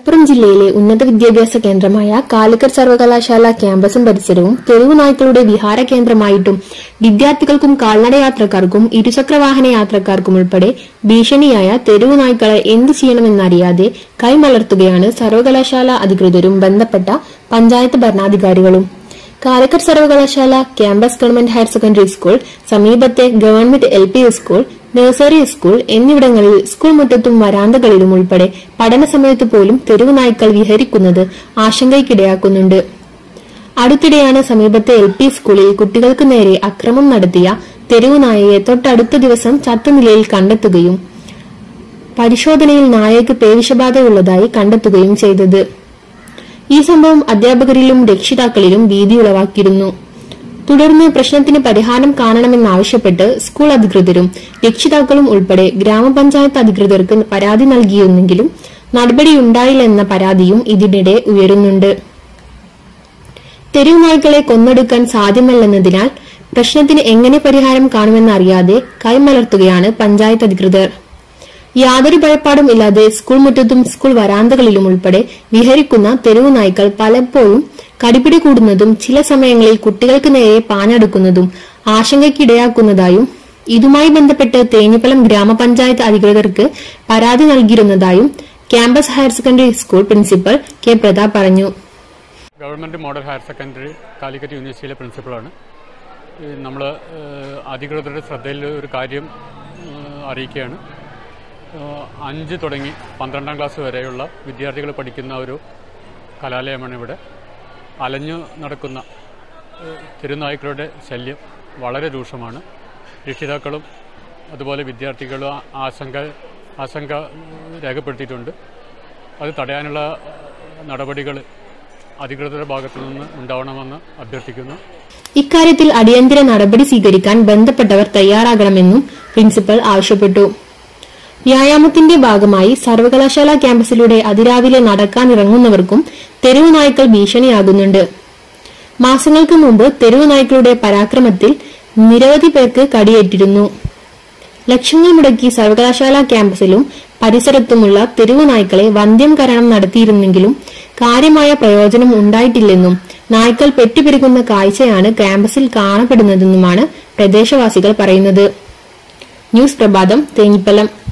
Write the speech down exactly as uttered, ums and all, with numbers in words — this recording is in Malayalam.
മലപ്പുറം ജില്ലയിലെ ഉന്നത വിദ്യാഭ്യാസ കേന്ദ്രമായ കാലിക്കറ്റ് സർവകലാശാല ക്യാമ്പസും പരിസരവും തെരുവു നായ്ക്കളുടെ വിഹാര കേന്ദ്രമായിട്ടും വിദ്യാർത്ഥികൾക്കും കാൽനടയാത്രക്കാർക്കും ഇരുചക്രവാഹന യാത്രക്കാർക്കും ഉൾപ്പെടെ ഭീഷണിയായ തെരുവു നായ്ക്കളെ എന്തു ചെയ്യണമെന്നറിയാതെ കൈമലർത്തുകയാണ് സർവകലാശാല അധികൃതരും ബന്ധപ്പെട്ട പഞ്ചായത്ത് ഭരണാധികാരികളും. കാലിക്കറ്റ് സർവകലാശാല campus government higher secondary school, സമീപത്തെ government L P school, nursery school എന്നിവിടങ്ങളിൽ സ്കൂൾ മുറ്റത്തും വരാന്തകളിലും ഉൾപ്പെടെ പഠന സമയത്ത് പോലും തെരുവു നായ്ക്കൾ വിഹരിക്കുന്നത് ആശങ്കയ്ക്കിടയാക്കുന്നുണ്ട്. അടുത്തിടെയാണ് സമീപത്തെ എൽ പി സ്കൂളിൽ കുട്ടികൾക്ക് നേരെ അക്രമം നടത്തിയ തെരുവു നായയെ തൊട്ടടുത്ത ദിവസം ചത്ത നിലയിൽ കണ്ടെത്തുകയും പരിശോധനയിൽ നായയ്ക്ക് പേവിഷബാധയുള്ളതായി കണ്ടെത്തുകയും ചെയ്തത്. ഈ സംഭവം അധ്യാപകരിലും രക്ഷിതാക്കളിലും ഭീതിയുളവാക്കിയിരുന്നു. തുടർന്ന് പ്രശ്നത്തിന് പരിഹാരം കാണണമെന്നാവശ്യപ്പെട്ട് സ്കൂൾ അധികൃതരും രക്ഷിതാക്കളും ഉൾപ്പെടെ ഗ്രാമപഞ്ചായത്ത് അധികൃതർക്ക് പരാതി നൽകിയെങ്കിലും നടപടിയുണ്ടായില്ലെന്ന പരാതിയും ഇതിനിടെ ഉയരുന്നുണ്ട്. തെരുവു നായ്ക്കളെ കൊന്നൊടുക്കാൻ സാധ്യമല്ലെന്നതിനാൽ പ്രശ്നത്തിന് എങ്ങനെ പരിഹാരം കാണുമെന്നറിയാതെ കൈമലർത്തുകയാണ് പഞ്ചായത്ത് അധികൃതർ. യാതൊരു ഭയപ്പാടും ഇല്ലാതെ സ്കൂൾ മുറ്റത്തും സ്കൂൾ വരാന്തകളിലും ഉൾപ്പെടെ വിഹരിക്കുന്ന തെരുവു നായ്ക്കൾ പലപ്പോഴും കടിപിടി കൂടുന്നതും ചില സമയങ്ങളിൽ കുട്ടികൾക്ക് നേരെ പാഞ്ഞടുക്കുന്നതും ആശങ്കയ്ക്കിടയാക്കുന്നതായും ഇതുമായി ബന്ധപ്പെട്ട് തേഞ്ഞിപ്പലം ഗ്രാമപഞ്ചായത്ത് അധികൃതർക്ക് പരാതി നൽകിയിരുന്നതായും campus higher secondary school principal K Pratap പറഞ്ഞു. Government model higher secondary Calicut യൂണിവേഴ്സിറ്റിയിലെ പ്രിൻസിപ്പളാണ്. നമ്മൾ അധികൃതരുടെ ശ്രദ്ധയിൽ ഒരു കാര്യം അറിയിക്കുകയാണ്. അഞ്ച് തുടങ്ങി പന്ത്രണ്ടാം ക്ലാസ് വരെയുള്ള വിദ്യാർത്ഥികൾ പഠിക്കുന്ന ഒരു കലാലയമാണ് ഇവിടെ. അലഞ്ഞു നടക്കുന്ന തെരുനായ്ക്കളുടെ ശല്യം വളരെ രൂക്ഷമാണ്. രക്ഷിതാക്കളും അതുപോലെ വിദ്യാർത്ഥികളും ആശങ്ക ആശങ്ക രേഖപ്പെടുത്തിയിട്ടുണ്ട്. അത് തടയാനുള്ള നടപടികൾ അധികൃതരുടെ ഭാഗത്തു നിന്ന് ഉണ്ടാവണമെന്ന് അഭ്യർത്ഥിക്കുന്നു. ഇക്കാര്യത്തിൽ അടിയന്തര നടപടി സ്വീകരിക്കാൻ ബന്ധപ്പെട്ടവർ തയ്യാറാകണമെന്നും പ്രിൻസിപ്പൽ ആവശ്യപ്പെട്ടു. വ്യായാമത്തിന്റെ ഭാഗമായി സർവകലാശാല ക്യാമ്പസിലൂടെ അതിരാവിലെ നടക്കാനിറങ്ങുന്നവർക്കും തെരുവു നായ്ക്കൾ ഭീഷണിയാകുന്നുണ്ട്. മാസങ്ങൾക്ക് മുമ്പ് തെരുവു നായ്ക്കളുടെ പരാക്രമത്തിൽ നിരവധി പേർക്ക് കടിയേറ്റിരുന്നു. ലക്ഷങ്ങൾ മുടക്കി സർവകലാശാല ക്യാമ്പസിലും പരിസരത്തുമുള്ള തെരുവു നായ്ക്കളെ വന്ധ്യംകരണം നടത്തിയിരുന്നെങ്കിലും കാര്യമായ പ്രയോജനം ഉണ്ടായിട്ടില്ലെന്നും നായ്ക്കൾ പെറ്റുപെരുകുന്ന കാഴ്ചയാണ് ക്യാമ്പസിൽ കാണപ്പെടുന്നതെന്നുമാണ് പ്രദേശവാസികൾ പറയുന്നത്. ന്യൂസ് പ്രഭാതം, തേഞ്ഞിപ്പലം.